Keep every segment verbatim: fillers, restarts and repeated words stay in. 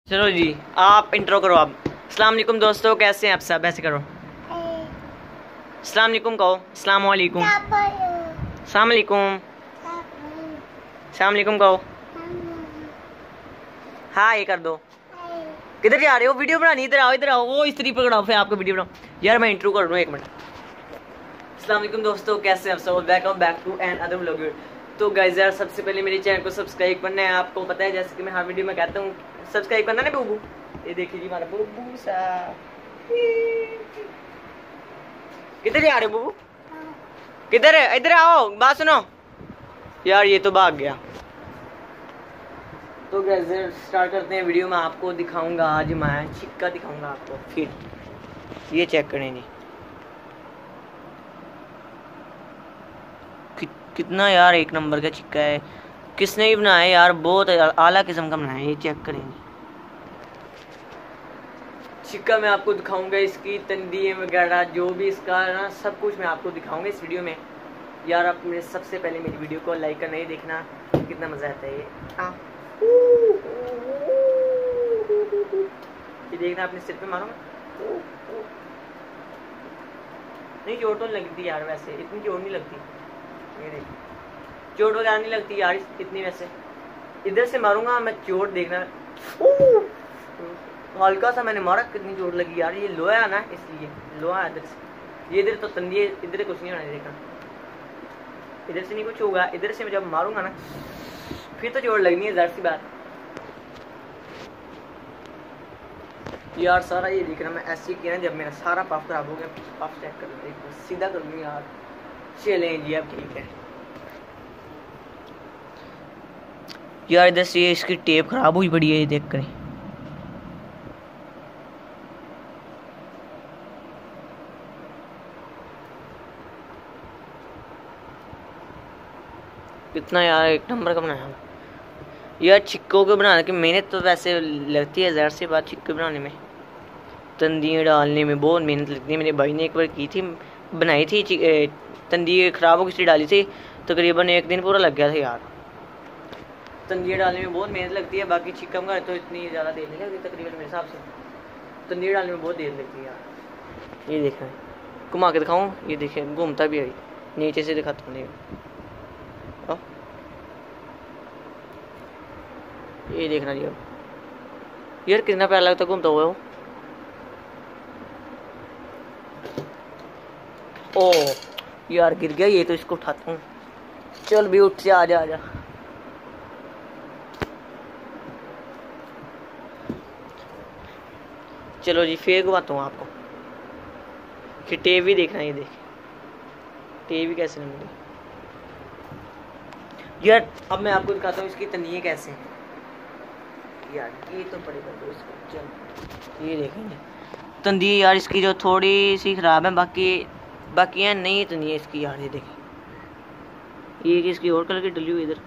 चलो जी, आप इंट्रो करो। आप अस्सलाम वालेकुम दोस्तों, कैसे हैं आप सब? ऐसे करो, अस्सलाम वालेकुम कहो। अस्सलाम वालेकुम, अस्सलाम वालेकुम, अस्सलाम वालेकुम कहो। हाँ ये कर दो। किधर जा रहे हो? वीडियो बनानी, इधर आओ, इधर आओ। वो इस तरीके पकड़ाओ, फिर आपको वीडियो बनाओ। यार मैं इंट्रो कर रहा हूँ, एक मिनट। अस्सलाम वालेकुम दोस्तों, कैसे हैं आप सब? Welcome back to another vlog. तो गाइस यार, सबसे पहले मेरे चैनल को सब्सक्राइब करना है। आपको पता है, जैसे कि मैं हर वीडियो में कहता हूँ, सब्सक्राइब करना ना बूबू। ये देखिए जी हमारा बूबू सा। किधर जा रहे हो बूबू? किधर है? इधर आओ, बात सुनो। यार ये तो भाग गया। तो गाइस स्टार्ट करते हैं वीडियो में। आपको दिखाऊंगा आज मैं छिक्का दिखाऊंगा आपको। फिर ये चेक करें जी, कि, कितना यार एक नंबर का छिक्का है। किसने ही बनाया यार, बहुत आला किस्म का बनाया। ये चेक करेंगे छिक्का। मैं आपको दिखाऊंगा इसकी तंदी वगैरह, जो भी इसका ना, सब कुछ मैं आपको दिखाऊंगा इस वीडियो में। यार आप मेरे सबसे पहले मेरी वीडियो को लाइक करना, ही देखना कितना मजा आता है। ये ये देखना, अपने सिर पे मारूंगा। नहीं चोट तो लगती यार, वैसे इतनी चोट नहीं लगती। ये देख, चोट वगैरह नहीं लगती यार इतनी। वैसे इधर से मारूंगा मैं, चोट देखना। हल्का सा मैंने मारा, कितनी चोट लगी यार। ये लोहा है ना, इसलिए लोहा है इधर से। ये इधर तो तंदी है, इधर कुछ नहीं होना। देखना, इधर से नहीं कुछ होगा। इधर से मैं जब मारूंगा ना, फिर तो चोट लगनी है, ज़ाहिर सी बात। यार सारा ये देखना, मैं ऐसे किया ना, जब मेरा सारा पफ खराब हो गया, पफ चेक कर देखो, सीधा कर लूँ यार। चलें जी, अब ठीक है यार। इधर से ये इसकी टेप खराब हुई पड़ी है, ये देख कर। कितना यार एक नंबर का बनाया यार। छिक्कों को बनाने की मेहनत तो वैसे लगती है, ज़ाहिर सी बात। छिक्के बनाने में, तंदियाँ डालने में बहुत मेहनत लगती है। मेरे भाई ने एक बार की थी, बनाई थी तंदी, खराब हो गई, डाली थी। तकरीबन एक दिन पूरा लग गया था यार। तंदियाँ डालने में बहुत मेहनत लगती है। बाकी छिक्का का तो इतनी ज़्यादा देर नहीं लगती तकरीबन मेरे हिसाब से। तंदियाँ डालने में बहुत देर लगती है यार। ये देखना, घुमा के दिखाऊँ। ये देखिए घूमता भी है, नीचे से दिखाता हूँ। ये देखना जी, अब यार कितना प्यारा लगता घूमता हुआ वो। ओ यार गिर गया। ये तो इसको उठाता हूँ। चल भी उठ से, आजा आजा। चलो जी, फिर घुमाता हूँ आपको। कि टेप भी देखना। ये देख, टेप भी कैसे लगी यार। अब मैं आपको दिखाता हूँ इसकी तंदियाँ कैसे हैं यार। ये तो पड़ेगा तो इसको। चल ये देखेंगे तंदी यार इसकी, जो थोड़ी सी खराब है, बाकी बाकी है नहीं तंदी है इसकी यार। ये देखें, ये इसकी और कलर की डली हुई इधर।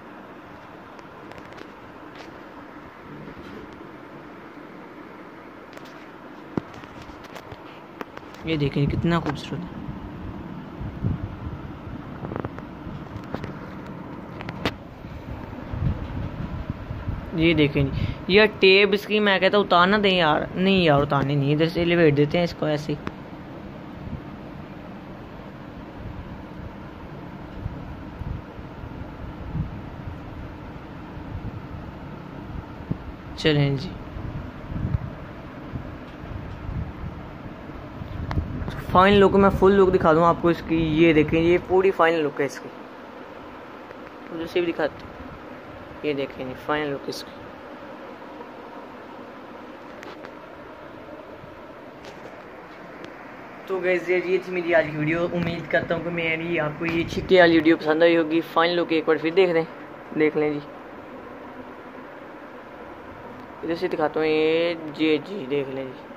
ये देखें कितना खूबसूरत है। ये देखें यार, टेप इसकी मैं कहता हूँ उतारना दें यार। नहीं यार उतारनी नहीं, इधर से लिवेट देते हैं इसको ऐसे। चलें जी, फाइनल लुक मैं फुल लुक दिखा दूँ आपको इसकी। ये देखें, ये पूरी फाइनल लुक है इसकी। मुझे से भी दिखाते, ये देखें जी फाइनल लुक इसकी। तो गाइस ये थी मेरी आज की वीडियो। उम्मीद करता हूँ कि मेरी आपको ये छिक्के वाली वीडियो पसंद आई होगी। फाइनल लुक एक बार फिर देख लें, देख लें जी। इधर से दिखाता हूँ, ये जी जी देख लें जी।